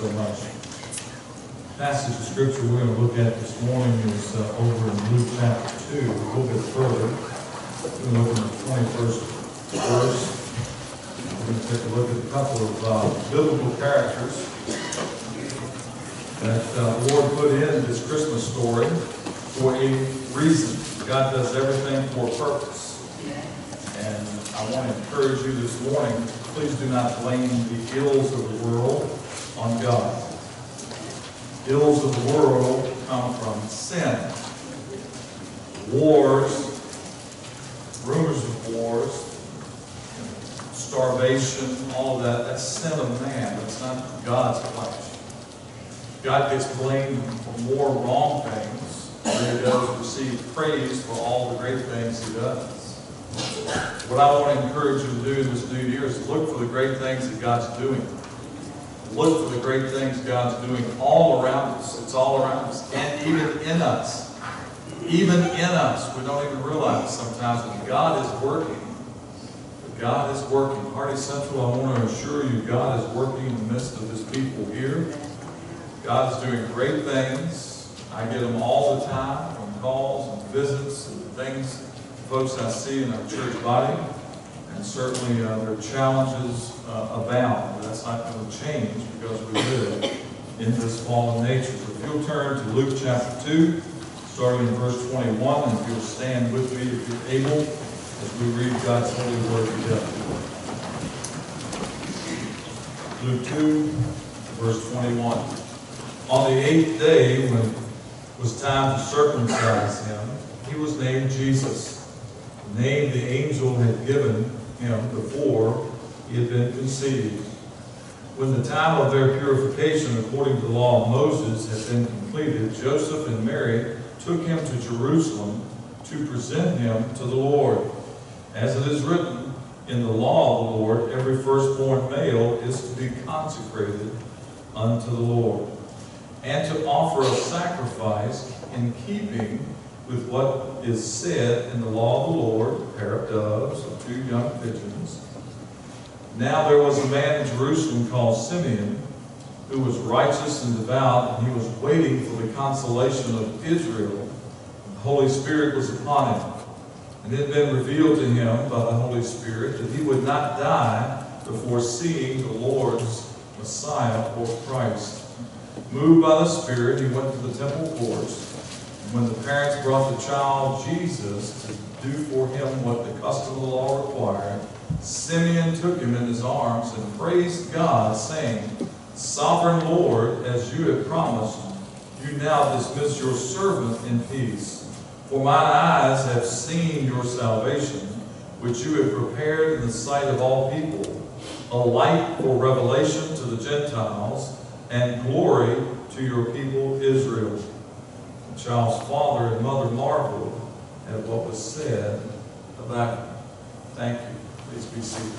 so much. The passage of Scripture we're going to look at this morning is over in Luke chapter 2, a little bit further. We're going to look at the 21st verse. We're going to take a look at a couple of biblical characters that the Lord put in this Christmas story for a reason. God does everything for a purpose. And I want to encourage you this morning, please do not blame the ills of the world on God. Ills of the world come from sin. Wars, rumors of wars, starvation, all of that, that's sin of man. That's not God's place. God gets blamed for more wrong things than he does receive praise for all the great things he does. What I want to encourage you to do this new year is look for the great things that God's doing. Look for the great things God's doing all around us. It's all around us. And even in us. Even in us. We don't even realize sometimes that God is working. God is working. Hardy Central, I want to assure you, God is working in the midst of his people here. God is doing great things. I get them all the time, from calls and visits and things, folks I see in our church body. And certainly their challenges abound. But that's not going to change because we live in this fallen nature. So if you'll turn to Luke chapter 2, starting in verse 21, and if you'll stand with me if you're able, as we read God's holy word together. Luke 2, verse 21. On the 8th day, when it was time to circumcise him, he was named Jesus, the name the angel had given him before he had been conceived. When the time of their purification according to the law of Moses had been completed, Joseph and Mary took him to Jerusalem to present him to the Lord. As it is written in the law of the Lord, every firstborn male is to be consecrated unto the Lord, and to offer a sacrifice in keeping with what is said in the law of the Lord, a pair of doves or 2 young pigeons. Now there was a man in Jerusalem called Simeon, who was righteous and devout, and he was waiting for the consolation of Israel. The Holy Spirit was upon him. And it had been revealed to him by the Holy Spirit that he would not die before seeing the Lord's Messiah or Christ. Moved by the Spirit, he went to the temple courts. And when the parents brought the child Jesus to do for him what the custom of the law required, Simeon took him in his arms and praised God, saying, Sovereign Lord, as you have promised, you now dismiss your servant in peace. For mine eyes have seen your salvation, which you have prepared in the sight of all people, a light for revelation to the Gentiles, and glory to your people Israel. The child's father and mother marveled at what was said about him. Thank you. Please be seated.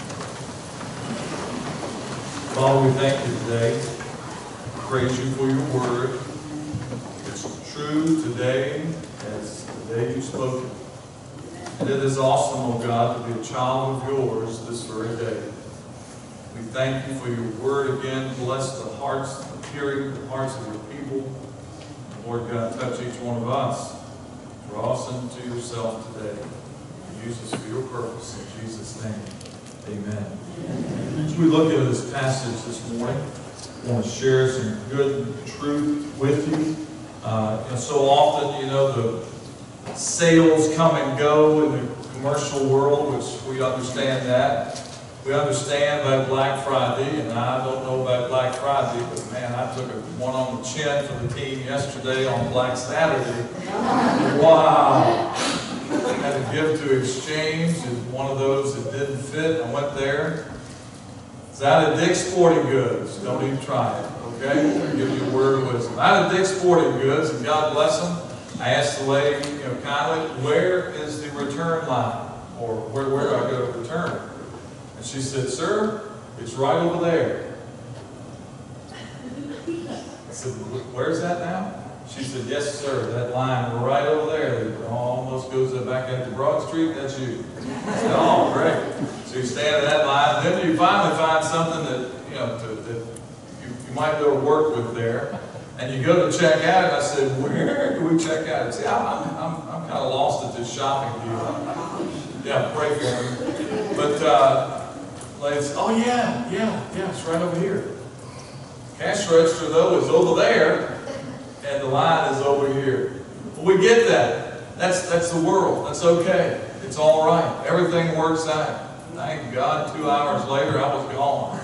Father, we thank you today. Praise you for your word. It's true today as the day you spoke it. And it is awesome, oh God, to be a child of yours this very day. We thank you for your word again. Bless the hearts, the hearing, the hearts of your people. Lord God, touch each one of us. Draw us into yourself today. Use us for your purpose. In Jesus' name, amen. As we look at this passage this morning, I want to share some good truth with you. And so often, the sales come and go in the commercial world, which we understand that. We understand about Black Friday, and I don't know about Black Friday, but man, I took one on the chin for the team yesterday on Black Saturday. Wow! I had a gift to exchange, and one of those that didn't fit, I went there. It's out of Dick's Sporting Goods. Don't even try it, okay? I'll give you a word of wisdom. Out of Dick's Sporting Goods, and God bless them, I asked the lady, kindly, where is the return line? Or where do I go to return? And she said, sir, it's right over there. I said, where's that now? She said, yes, sir, that line right over there that almost goes back into Broad Street, that's you. I said, oh, great. So you stand in that line, then you finally find something that, that you you might be able to work with there. And you go to check out, and I said, where do we check out? See, I'm kind of lost at this shopping deal. Yeah, pray for me. But ladies, oh yeah, it's right over here. Cash register though is over there, and the line is over here. But we get that. That's the world. That's okay. It's all right. Everything works out. Thank God, 2 hours later, I was gone.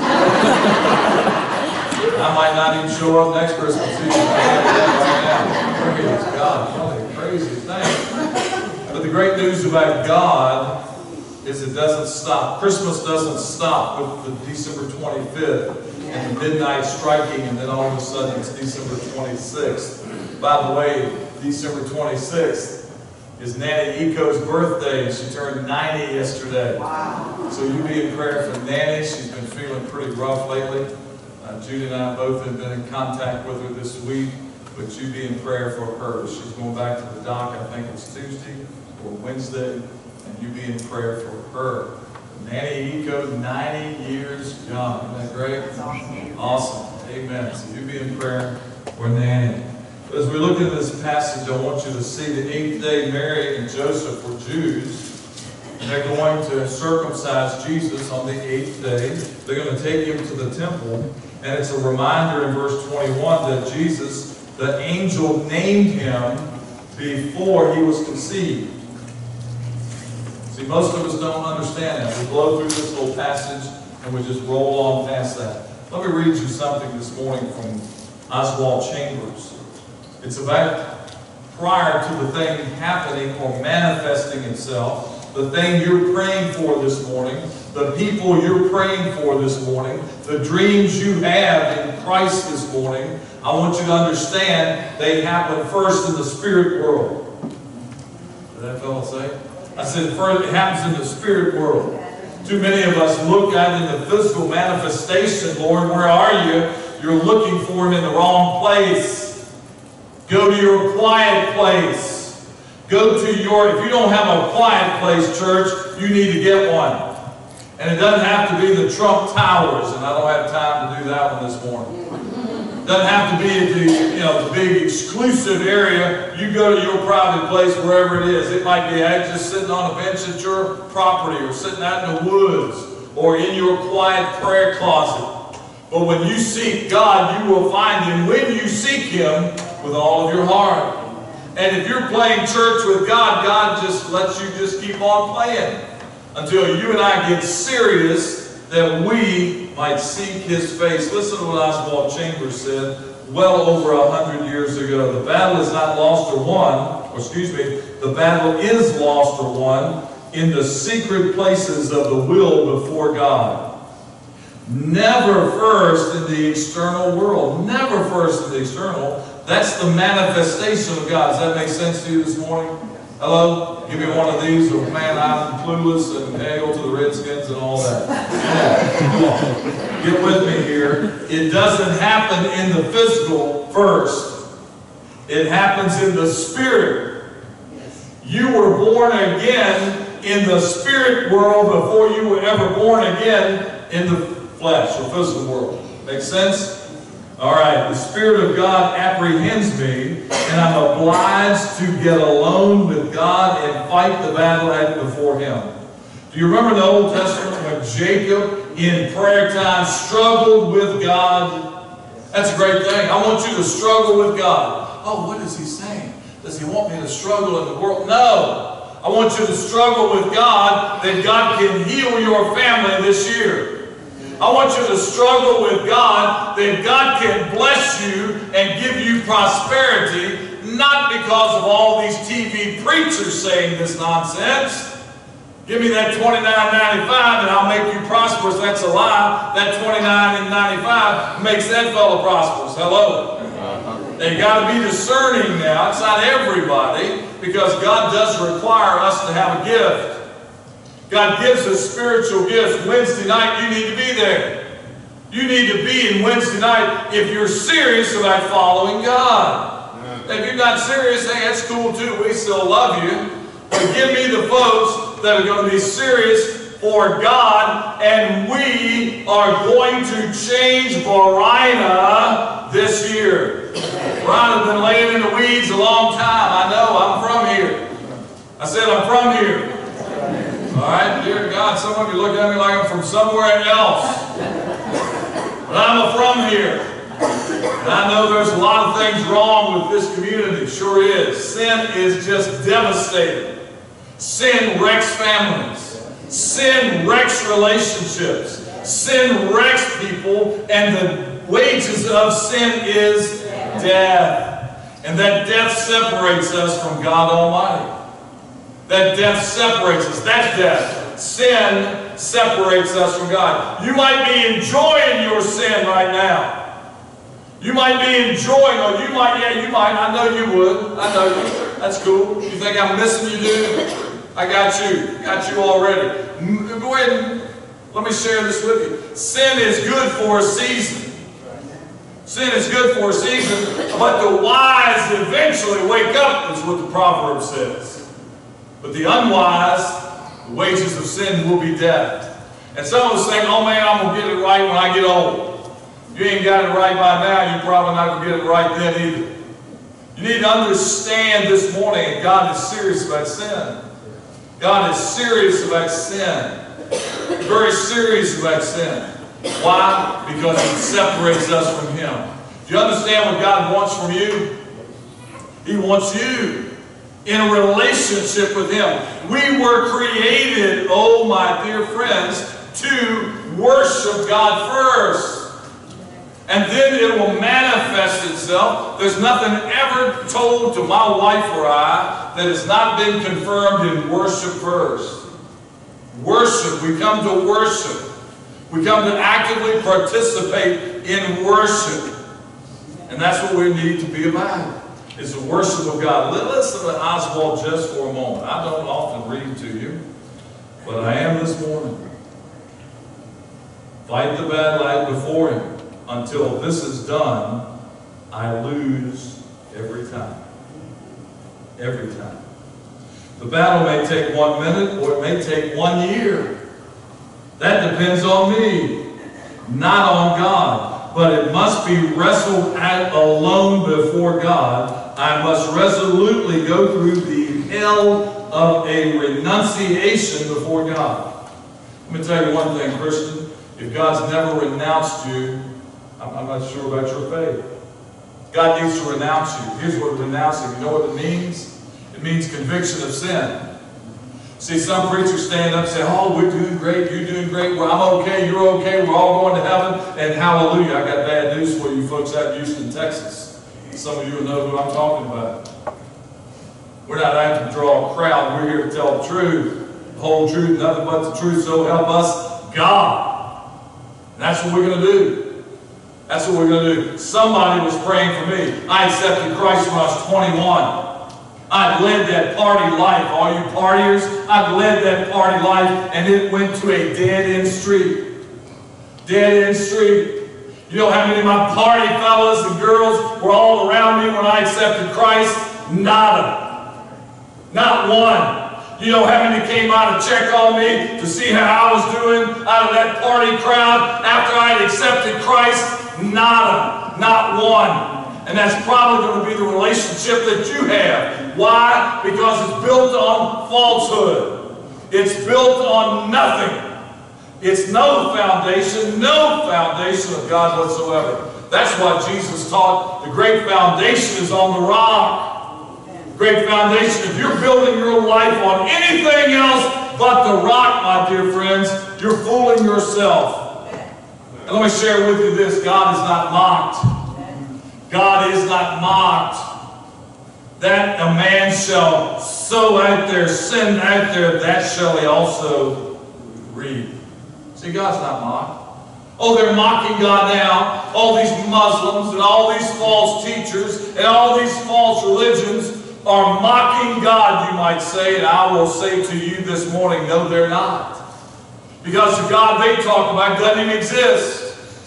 I might not even show up next Christmas Eve. Right now. Praise God. What a crazy thing. But the great news about God is it doesn't stop. Christmas doesn't stop with the December 25th and the midnight striking, and then all of a sudden it's December 26th. By the way, December 26th is Nanny Eco's birthday. She turned 90 yesterday. Wow. So you be in prayer for Nanny. She's been feeling pretty rough lately. Judy and I both have been in contact with her this week, but you be in prayer for her. She's going back to the doc, I think it's Tuesday or Wednesday, and you be in prayer for her. Nanny Eco, 90 years young. Isn't that great? That's awesome. Awesome. Amen. So you be in prayer for Nanny. As we look at this passage, I want you to see the 8th day Mary and Joseph were Jews. And they're going to circumcise Jesus on the 8th day. They're going to take him to the temple. And it's a reminder in verse 21 that Jesus, the angel named him before he was conceived. See, most of us don't understand that. We blow through this little passage and we just roll on past that. Let me read you something this morning from Oswald Chambers. It's about prior to the thing happening or manifesting itself. The thing you're praying for this morning, the people you're praying for this morning, the dreams you have in Christ this morning, I want you to understand they happen first in the spirit world. Did that fellow say? I said first it happens in the spirit world. Too many of us look at it in the physical manifestation. Lord, where are you? You're looking for him in the wrong place. Go to your quiet place. Go to your, if you don't have a quiet place, church, you need to get one. And it doesn't have to be the Trump Towers, and I don't have time to do that one this morning. It doesn't have to be the big exclusive area. You go to your private place, wherever it is. It might be just sitting on a bench at your property, or sitting out in the woods, or in your quiet prayer closet. But when you seek God, you will find him when you seek him with all of your heart. And if you're playing church with God, God just lets you just keep on playing until you and I get serious that we might seek his face. Listen to what Oswald Chambers said well over 100 years ago. The battle is not lost or won, the battle is lost or won in the secret places of the will before God. Never first in the external world. Never first in the external. That's the manifestation of God. Does that make sense to you this morning? Hello? Give me one of these, or man, I'm clueless, and hail to the Redskins and all that. Yeah. Get with me here. It doesn't happen in the physical first. It happens in the spirit. You were born again in the spirit world before you were ever born again in the flesh or physical world. Make sense? All right, the Spirit of God apprehends me, and I'm obliged to get alone with God and fight the battle before him. Do you remember the Old Testament when Jacob, in prayer time, struggled with God? That's a great thing. I want you to struggle with God. Oh, what is he saying? Does he want me to struggle in the world? No. I want you to struggle with God that God can heal your family this year. I want you to struggle with God that God can bless you and give you prosperity, not because of all these TV preachers saying this nonsense. Give me that $29.95 and I'll make you prosperous. That's a lie. That $29.95 makes that fellow prosperous. Hello? They got to be discerning now. It's not everybody, because God does require us to have a gift. God gives us spiritual gifts. Wednesday night, you need to be there. You need to be in Wednesday night if you're serious about following God. If you're not serious, hey, that's cool too. We still love you. But give me the folks that are going to be serious for God, and we are going to change Varina this year. Varina's been laying in the weeds a long time. I know, I'm from here. I said I'm from here. All right, dear God, some of you look at me like I'm from somewhere else. But I'm from here. And I know there's a lot of things wrong with this community. Sure is. Sin is just devastating. Sin wrecks families. Sin wrecks relationships. Sin wrecks people. And the wages of sin is death. And that death separates us from God Almighty. That death separates us. That's death. Sin separates us from God. You might be enjoying your sin right now. You might be enjoying, or you might, I know you would. I know you. That's cool. You think I'm missing you, dude? I got you. Got you already. Go ahead and let me share this with you. Sin is good for a season. Sin is good for a season, but the wise eventually wake up, is what the proverb says. But the unwise, the wages of sin will be death. And some of us think, oh man, I'm going to get it right when I get old. You ain't got it right by now, you're probably not going to get it right then either. You need to understand this morning that God is serious about sin. God is serious about sin. Very serious about sin. Why? Because He separates us from Him. Do you understand what God wants from you? He wants you in a relationship with Him. We were created, oh my dear friends, to worship God first. And then it will manifest itself. There's nothing ever told to my wife or I that has not been confirmed in worship first. Worship. We come to worship. We come to actively participate in worship. And that's what we need to be about. Is the worship of God. Listen to Oswald just for a moment. I don't often read to you, but I am this morning. Fight the battle out before Him. Until this is done, I lose every time. Every time. The battle may take 1 minute or it may take 1 year. That depends on me, not on God. But it must be wrestled at alone before God. I must resolutely go through the hell of a renunciation before God. Let me tell you one thing, Christian. If God's never renounced you, I'm not sure about your faith. God needs to renounce you. Here's what renouncing, you know what it means? It means conviction of sin. See, some preachers stand up and say, oh, we're doing great, you're doing great, well, I'm okay, you're okay, we're all going to heaven, and hallelujah. I got bad news for you folks out in Houston, Texas. Some of you will know who I'm talking about. We're not out to draw a crowd, we're here to tell the truth, the whole truth, nothing but the truth, so help us God. And that's what we're going to do. That's what we're going to do. Somebody was praying for me. I accepted Christ when I was 21. I've led that party life. All you partiers, I've led that party life, and it went to a dead-end street. Dead-end street. You know how many of my party fellas and girls were all around me when I accepted Christ? Nada. Not one. You know how many came out to check on me to see how I was doing out of that party crowd after I had accepted Christ? Nada. Not one. And that's probably going to be the relationship that you have. Why? Because it's built on falsehood. It's built on nothing. It's no foundation of God whatsoever. That's why Jesus taught the great foundation is on the rock. Great foundation. If you're building your life on anything else but the rock, my dear friends, you're fooling yourself. And let me share with you this. God is not mocked. God is not mocked. That a man shall sow out there, send out there, that shall he also reap. See, God's not mocked. Oh, they're mocking God now. All these Muslims and all these false teachers and all these false religions are mocking God, you might say, and I will say to you this morning, no, they're not. Because the God they talk about doesn't even exist.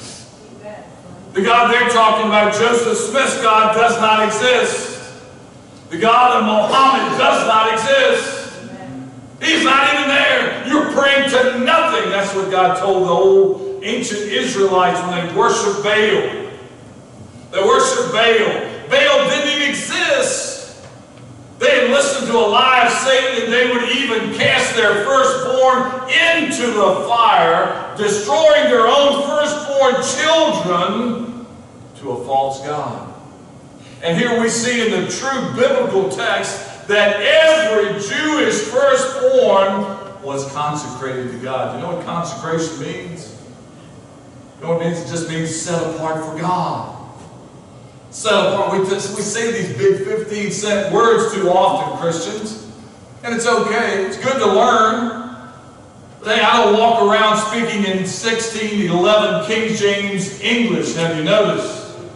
The God they're talking about, Joseph Smith's God, does not exist. The God of Muhammad does not exist. He's not even there. You're praying to nothing. That's what God told the old ancient Israelites when they worshiped Baal. They worshiped Baal. Baal didn't even exist. They had listened to a lie of Satan, and they would even cast their firstborn into the fire, destroying their own firstborn children to a false god. And here we see in the true biblical text that every Jewish firstborn was consecrated to God. You know what consecration means? You know what it means? It just means set apart for God. Set apart. We say these big 15-cent words too often, Christians. And it's okay. It's good to learn. But hey, I don't walk around speaking in 1611 King James English. Have you noticed?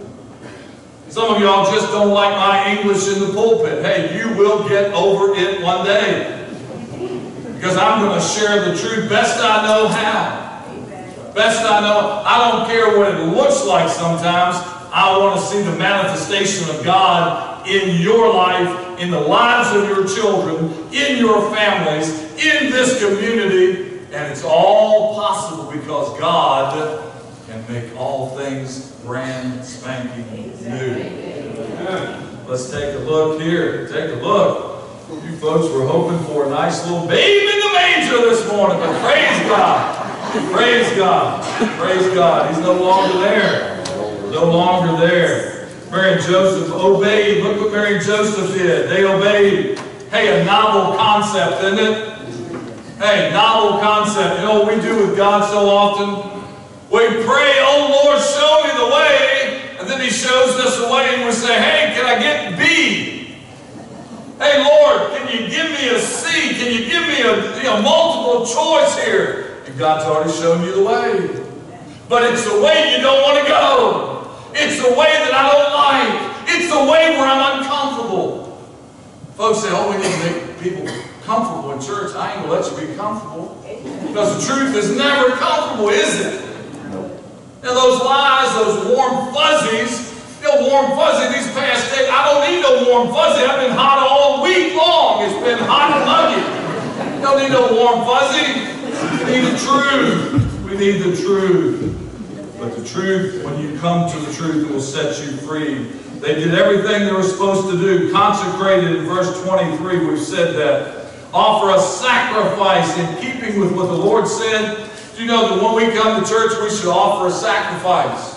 Some of y'all just don't like my English in the pulpit. Hey, you will get over it one day. Because I'm going to share the truth best I know how. Best I know. I don't care what it looks like sometimes. I want to see the manifestation of God in your life, in the lives of your children, in your families, in this community. And it's all possible because God can make all things brand spanking new. Let's take a look here. Take a look. You folks were hoping for a nice little babe in the manger this morning, but praise God. Praise God. Praise God. He's no longer there. No longer there. Mary and Joseph obeyed. Look what Mary and Joseph did. They obeyed. Hey, a novel concept, isn't it? Hey, novel concept. You know what we do with God so often? We pray, oh Lord, show me the way. And then He shows us the way and we say, hey, can I get B? Hey, Lord, can you give me a C? Can you give me a multiple choice here? And God's already shown you the way. But it's the way you don't want to go. It's the way that I don't like. It's the way where I'm uncomfortable. Folks say, oh, we need to make people comfortable in church. I ain't going to let you be comfortable. Because the truth is never comfortable, is it? And those lies, those warm fuzzies, warm fuzzy these past days. I don't need no warm fuzzy. I've been hot all week long. It's been hot and muggy. Don't need no warm fuzzy. We need the truth. We need the truth. But the truth, when you come to the truth, it will set you free. They did everything they were supposed to do. Consecrated in verse 23, we've said that. Offer a sacrifice in keeping with what the Lord said. Do you know that when we come to church, we should offer a sacrifice?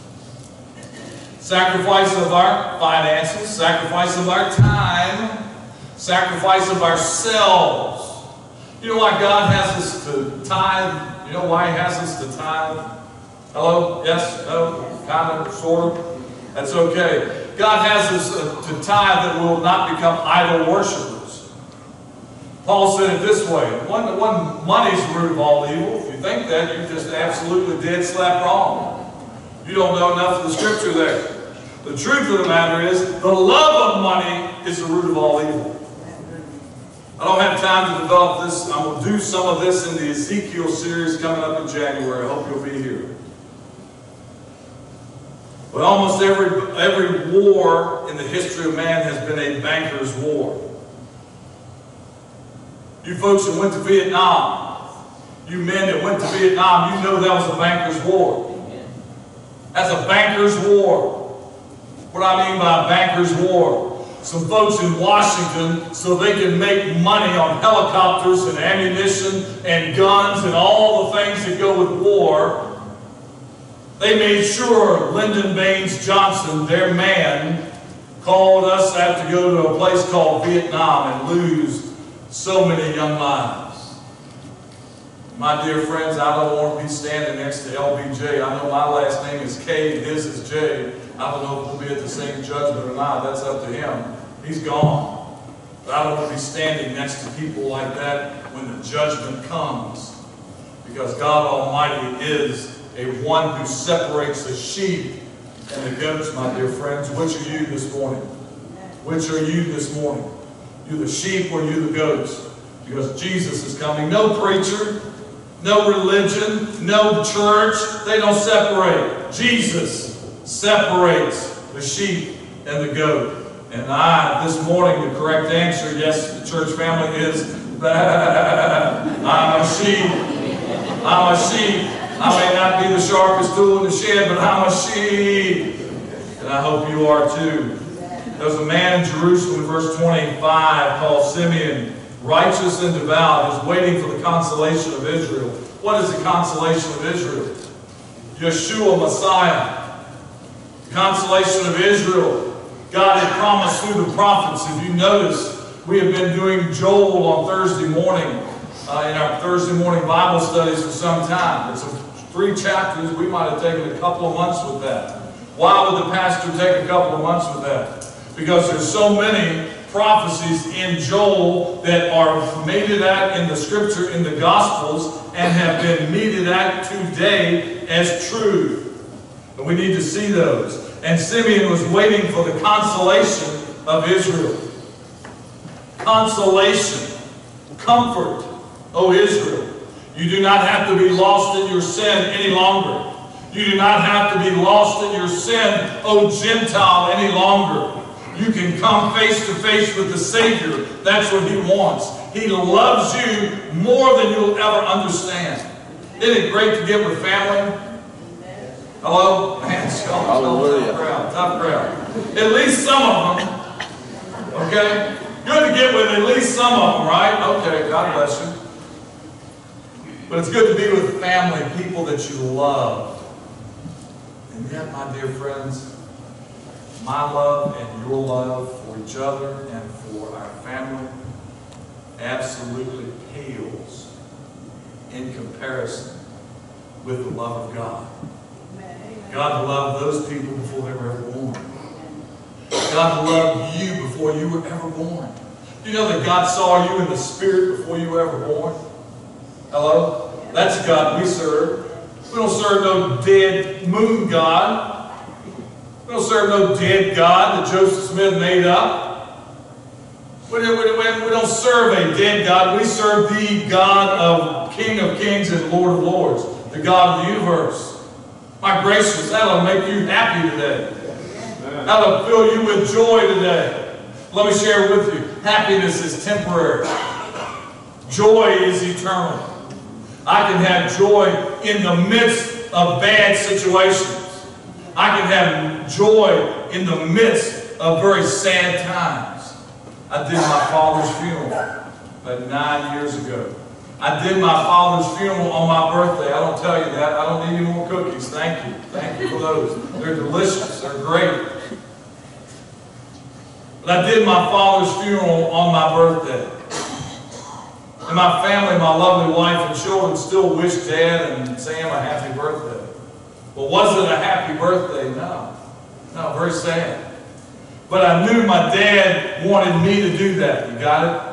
Sacrifice of our finances, sacrifice of our time, sacrifice of ourselves. You know why God has us to tithe? You know why He has us to tithe? Hello? Yes? No? Kind of? Sort of? That's okay. God has us to tithe that we will not become idol worshipers. Paul said it this way. One money's the root of all evil. If you think that, you're just absolutely dead slap wrong. You don't know enough of the scripture there. The truth of the matter is, the love of money is the root of all evil. I don't have time to develop this. I'm going to do some of this in the Ezekiel series coming up in January. I hope you'll be here. But almost every war in the history of man has been a banker's war. You folks that went to Vietnam, you men that went to Vietnam, you know that was a banker's war. That's a banker's war. What I mean by a banker's war? Some folks in Washington, so they can make money on helicopters and ammunition and guns and all the things that go with war, they made sure Lyndon Baines Johnson, their man, called us out to go to a place called Vietnam and lose so many young lives. My dear friends, I don't want to be standing next to LBJ. I know my last name is K, his is J. I don't know if we'll be at the same judgment or not. That's up to him. He's gone. But I don't want to be standing next to people like that when the judgment comes. Because God Almighty is a one who separates the sheep and the goats, my dear friends. Which are you this morning? Which are you this morning? You the sheep or you the goats? Because Jesus is coming. No preacher, no religion, no church. They don't separate. Jesus separates the sheep and the goat. And this morning, the correct answer, yes, the church family, is I'm a sheep. I'm a sheep. I may not be the sharpest tool in the shed, but I'm a sheep. And I hope you are too. There was a man in Jerusalem, verse 25, called Simeon, righteous and devout, is waiting for the consolation of Israel. What is the consolation of Israel? Yeshua, Messiah. The consolation of Israel. God had promised through the prophets. If you notice, we have been doing Joel on Thursday morning in our Thursday morning Bible studies for some time. It's 3 chapters. We might have taken a couple of months with that. Why would the pastor take a couple of months with that? Because there's so many prophecies in Joel that are meted at in the Scripture, in the Gospels, and have been meted at today as truth. And we need to see those. And Simeon was waiting for the consolation of Israel. Consolation, comfort, O Israel. You do not have to be lost in your sin any longer. You do not have to be lost in your sin, O Gentile, any longer. You can come face to face with the Savior. That's what He wants. He loves you more than you'll ever understand. Isn't it great to get with family? Hello? Man, hallelujah. Tough crowd. At least some of them. Okay? Good to get with at least some of them, right? Okay, God bless you. But it's good to be with family, people that you love. And yet, my dear friends, my love and your love for each other and for our family absolutely pales in comparison with the love of God. God loved those people before they were ever born. God loved you before you were ever born. Do you know that God saw you in the Spirit before you were ever born? Hello? That's the God we serve. We don't serve no dead moon God. We don't serve no dead God that Joseph Smith made up. We don't serve a dead God. We serve the God of King of Kings and Lord of Lords, the God of the universe. My gracious, that'll make you happy today. That'll fill you with joy today. Let me share with you. Happiness is temporary. Joy is eternal. I can have joy in the midst of bad situations. I can have joy in the midst of very sad times. I did my father's funeral about 9 years ago. I did my father's funeral on my birthday. I don't tell you that. I don't need any more cookies. Thank you. Thank you for those. They're delicious. They're great. But I did my father's funeral on my birthday. And my family, my lovely wife and children still wish Dad and Sam a happy birthday. But was it a happy birthday? No. No, very sad. But I knew my dad wanted me to do that. You got it?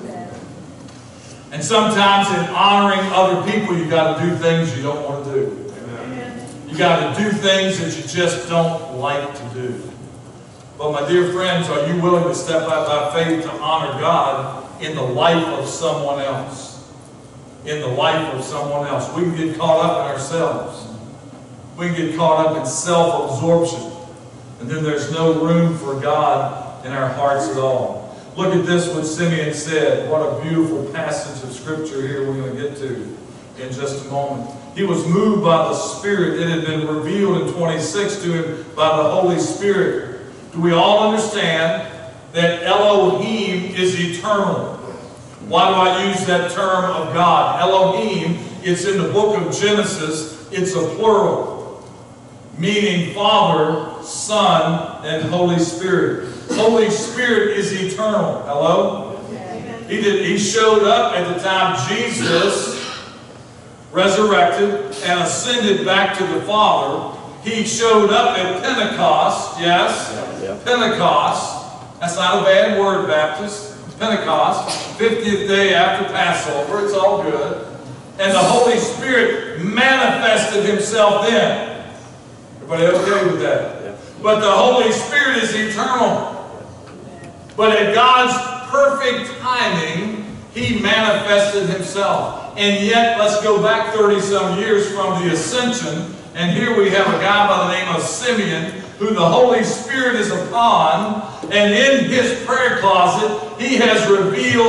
And sometimes in honoring other people, you got to do things you don't want to do. You got to do things that you just don't like to do. But my dear friends, are you willing to step out by faith to honor God in the life of someone else? In the life of someone else. We can get caught up in ourselves. We can get caught up in self-absorption. And then there's no room for God in our hearts at all. Look at this, what Simeon said. What a beautiful passage of Scripture here we're going to get to in just a moment. He was moved by the Spirit. It had been revealed in 26 to him by the Holy Spirit. Do we all understand that Elohim is eternal? Why do I use that term of God? Elohim, it's in the book of Genesis. It's a plural, meaning Father, Son, and Holy Spirit. Holy Spirit is eternal. Hello? He showed up at the time Jesus resurrected and ascended back to the Father. He showed up at Pentecost. Yes? Pentecost. That's not a bad word, Baptist. Pentecost. 50th day after Passover. It's all good. And the Holy Spirit manifested Himself then. Everybody okay with that? But the Holy Spirit is eternal. But at God's perfect timing, He manifested Himself. And yet, let's go back 30-some years from the ascension, and here we have a guy by the name of Simeon, who the Holy Spirit is upon, and in his prayer closet, he has revealed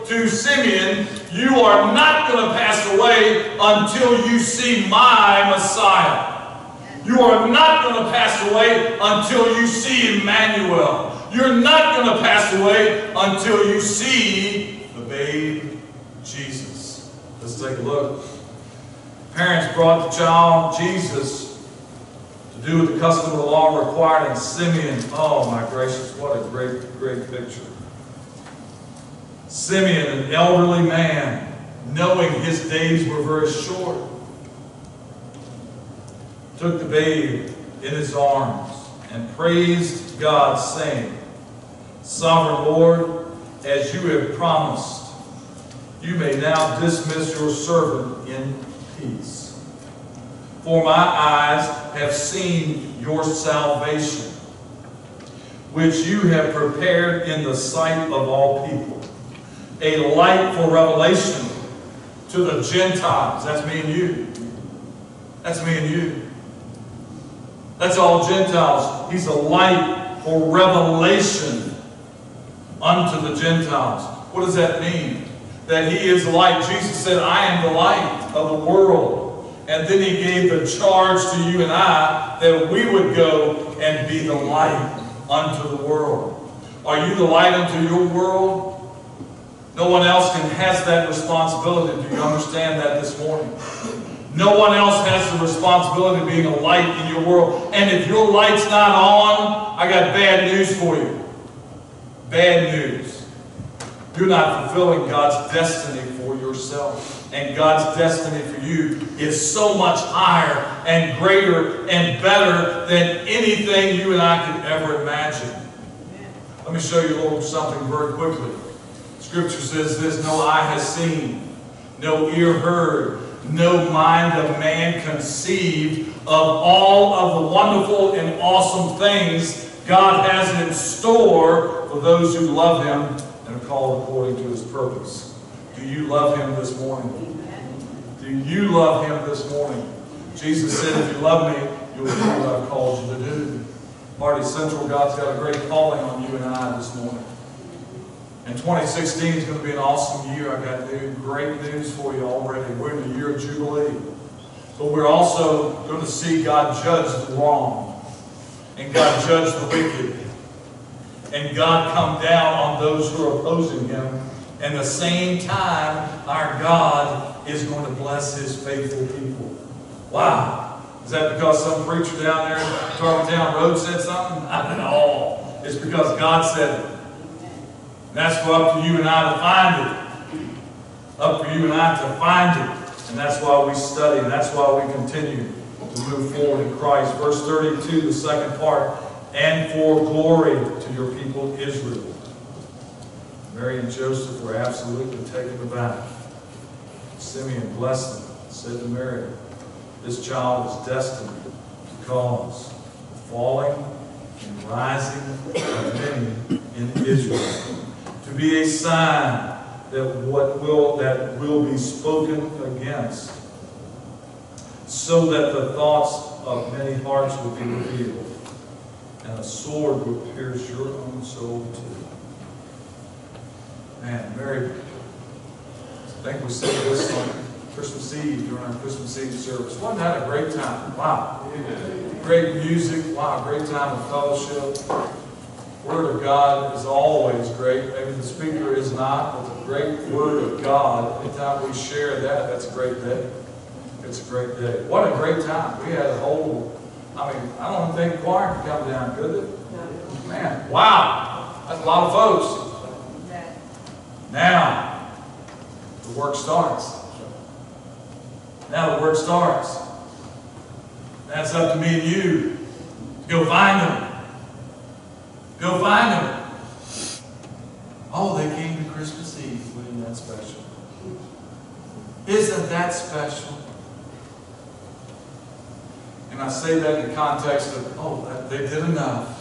to Simeon, you are not going to pass away until you see my Messiah. You are not going to pass away until you see Emmanuel. You're not going to pass away until you see the babe Jesus. Let's take a look. Parents brought the child Jesus to do what the custom of the law required, and Simeon, oh my gracious, what a great picture. Simeon, an elderly man, knowing his days were very short, took the babe in his arms and praised God, saying, Sovereign Lord, as you have promised, you may now dismiss your servant in peace. For my eyes have seen your salvation, which you have prepared in the sight of all people, a light for revelation to the Gentiles. That's me and you. That's me and you. That's all Gentiles. He's a light for revelation unto the Gentiles. What does that mean? That he is the light. Jesus said, I am the light of the world. And then he gave the charge to you and I that we would go and be the light unto the world. Are you the light unto your world? No one else has that responsibility. Do you understand that this morning? No one else has the responsibility of being a light in your world. And if your light's not on, I got bad news for you. Bad news. You're not fulfilling God's destiny for yourself. And God's destiny for you is so much higher and greater and better than anything you and I could ever imagine. Let me show you a little something very quickly. Scripture says this, no eye has seen, no ear heard, no mind of man conceived of all of the wonderful and awesome things God has in store for those who love Him and are called according to His purpose. Do you love Him this morning? Do you love Him this morning? Jesus said, if you love me, you'll do what I've called you to do. Marty Central, God's got a great calling on you and I this morning. And 2016 is going to be an awesome year. I've got great news for you already. We're in the year of Jubilee. But we're also going to see God judge the wrong. And God judge the wicked. And God come down on those who are opposing Him. And at the same time, our God is going to bless His faithful people. Wow. Is that because some preacher down there in Tarleton Road said something? Not at all. It's because God said it. That's up to you and I to find it. Up for you and I to find it. And that's why we study, and that's why we continue to move forward in Christ. Verse 32, the second part, and for glory to your people Israel. Mary and Joseph were absolutely taken aback. Simeon blessed them, said to Mary, this child is destined to cause falling and rising of many in Israel, to be a sign that will be spoken against, so that the thoughts of many hearts will be revealed, and a sword will pierce your own soul too. Man, Mary, I think we said this on Christmas Eve during our Christmas Eve service. Wasn't that a great time? Wow. Great music. Wow, great time of fellowship. Word of God is always great. Maybe the speaker is not, but the great Word of God, anytime we share that, that's a great day. It's a great day. What a great time. We had a whole, I don't think the choir could come down, could it? Man, wow. That's a lot of folks. Now, the work starts. Now the work starts. That's up to me and you. Go find them. Go find them. Oh, they came to Christmas Eve. Isn't that special? Isn't that special? And I say that in the context of, they did enough.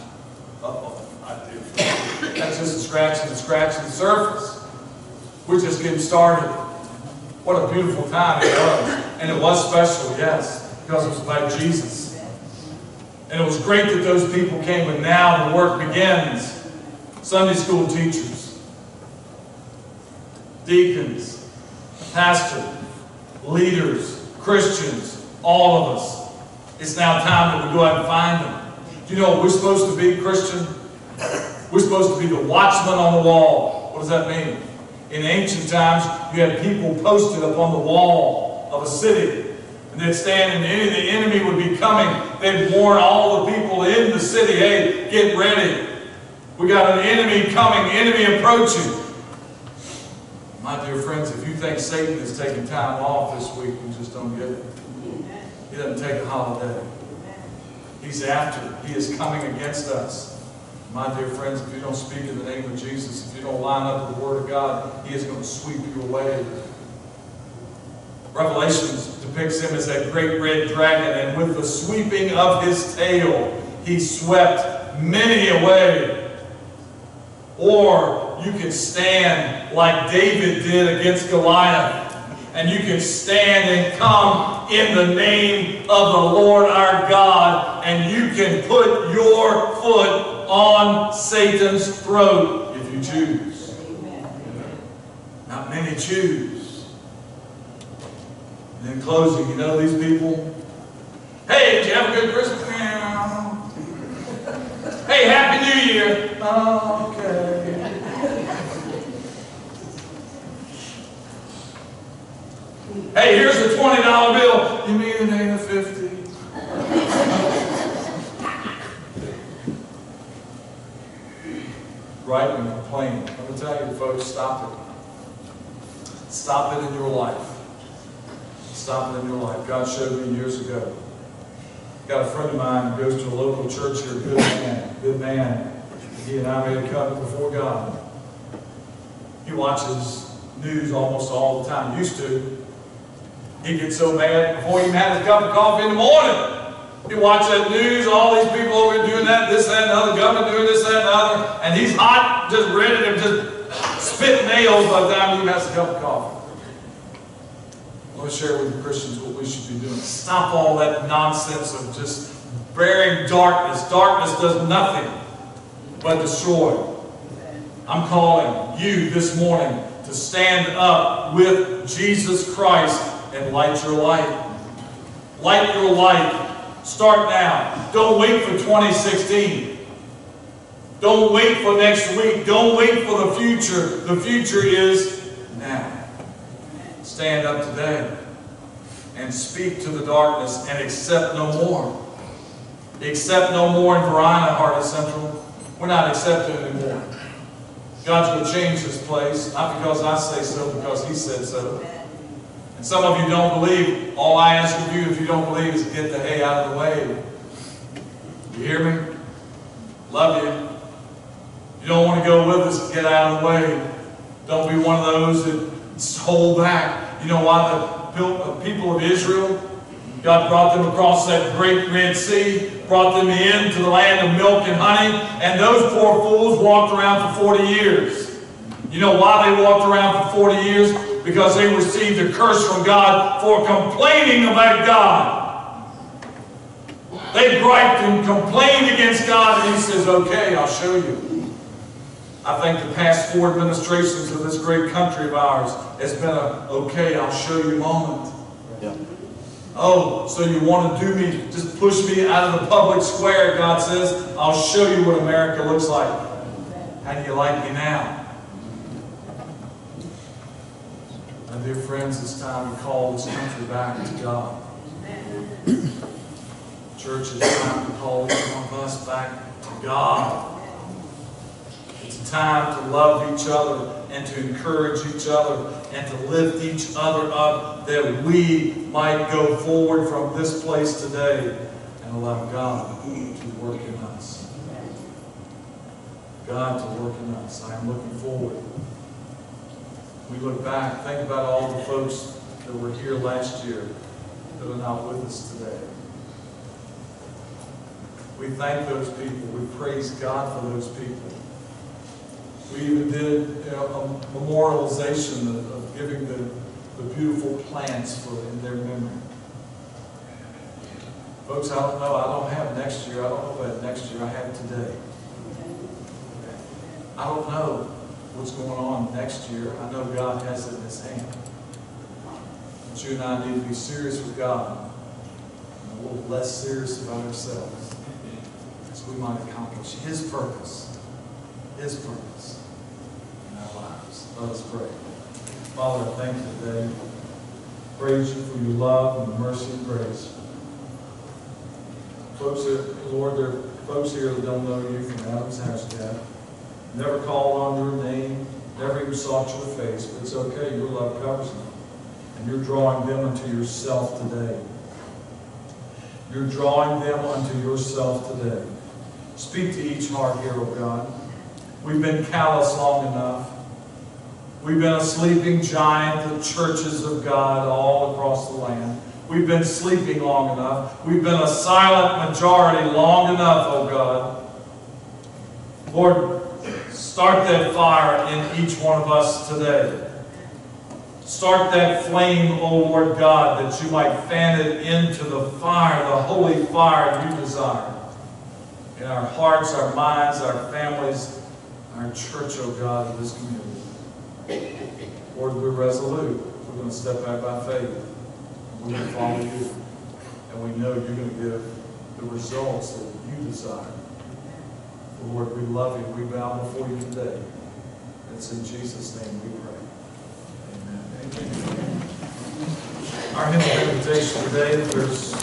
That's just scratching the surface. We're just getting started. What a beautiful time it was. And it was special, yes, because it was about Jesus. And it was great that those people came, but now the work begins. Sunday school teachers, deacons, pastors, leaders, Christians, all of us. It's now time that we go out and find them. Do you know what we're supposed to be, Christian? We're supposed to be the watchman on the wall. What does that mean? In ancient times, you had people posted up on the wall of a city. And they'd stand and the enemy would be coming. They'd warn all the people in the city, hey, get ready. We got an enemy coming, enemy approaching. My dear friends, if you think Satan is taking time off this week, you just don't get it. He doesn't take a holiday. He's after. He is coming against us. My dear friends, if you don't speak in the name of Jesus, if you don't line up with the Word of God, He is going to sweep you away. Revelation depicts Him as that great red dragon, and with the sweeping of His tail, He swept many away. Or you can stand like David did against Goliath. And you can stand and come in the name of the Lord our God, and you can put your foot on Satan's throat if you choose. Not many choose. And in closing, you know these people? Hey, did you have a good Christmas? Hey, Happy New Year. Oh, okay. Hey, here's a $20 bill. You mean it ain't a 50? Right and complaining. I'm going to tell you, folks, stop it. Stop it in your life. Stop it in your life. God showed me years ago. Got a friend of mine who goes to a local church here, good man, good man. He and I made a covenant before God. He watches news almost all the time. Used to. He gets so mad before he even had his cup of coffee in the morning. He watches that news, all these people over doing that, this, that, and the other, government doing this, that, and the other, and he's hot, just ready to just spit nails by the time he even has a cup of coffee. I want to share with you Christians what we should be doing. Stop all that nonsense of just bearing darkness. Darkness does nothing but destroy. I'm calling you this morning to stand up with Jesus Christ and light your light. Light your light. Start now. Don't wait for 2016. Don't wait for next week. Don't wait for the future. The future is now. Stand up today and speak to the darkness and accept no more. Accept no more in Verina, Heart of Central. We're not accepting anymore. God's going to change this place, not because I say so, because He said so. And some of you don't believe. All I ask of you, if you don't believe, is get the hay out of the way. You hear me? Love you. You don't want to go with us, get out of the way. Don't be one of those that hold back. You know why the people of Israel, God brought them across that great Red Sea, brought them into the land of milk and honey, and those poor fools walked around for 40 years. You know why they walked around for 40 years? Because they received a curse from God for complaining about God. They griped and complained against God, and He says, okay, I'll show you. I think the past 4 administrations of this great country of ours has been a, okay, I'll show you moment. Yeah. Oh, so you want to do me, just push me out of the public square, God says, I'll show you what America looks like. How do you like me now? My dear friends, it's time to call this country back to God. Church, it's time to call each one of us back to God. It's time to love each other and to encourage each other and to lift each other up that we might go forward from this place today and allow God to work in us. God to work in us. I am looking forward. We look back, think about all the folks that were here last year that are not with us today. We thank those people. We praise God for those people. We even did a memorialization of giving the beautiful plants in their memory. Folks, I don't know. I don't have next year. I don't know about next year. I have today. I don't know what's going on next year. I know God has it in His hand. But you and I need to be serious with God and a little less serious about ourselves, so we might accomplish His purpose in our lives. Let us pray. Father, I thank you today. Praise you for your love and mercy and grace. Folks, Lord, there are folks here that don't know you from Adam's house yet. Never called on your name, never even sought your face, but it's okay. Your love covers them. And you're drawing them unto yourself today. You're drawing them unto yourself today. Speak to each heart here, oh God. We've been callous long enough. We've been a sleeping giant of churches of God all across the land. We've been sleeping long enough. We've been a silent majority long enough, oh God. Lord, start that fire in each one of us today. Start that flame, oh Lord God, that you might fan it into the fire, the holy fire you desire. In our hearts, our minds, our families, our church, oh God, of this community. Lord, we're resolute. We're going to step out by faith. We're going to follow you. And we know you're going to give the results that you desire. Lord, we love you. We bow before you today. It's in Jesus' name we pray. Amen. Amen. Our hymn of invitation today, there's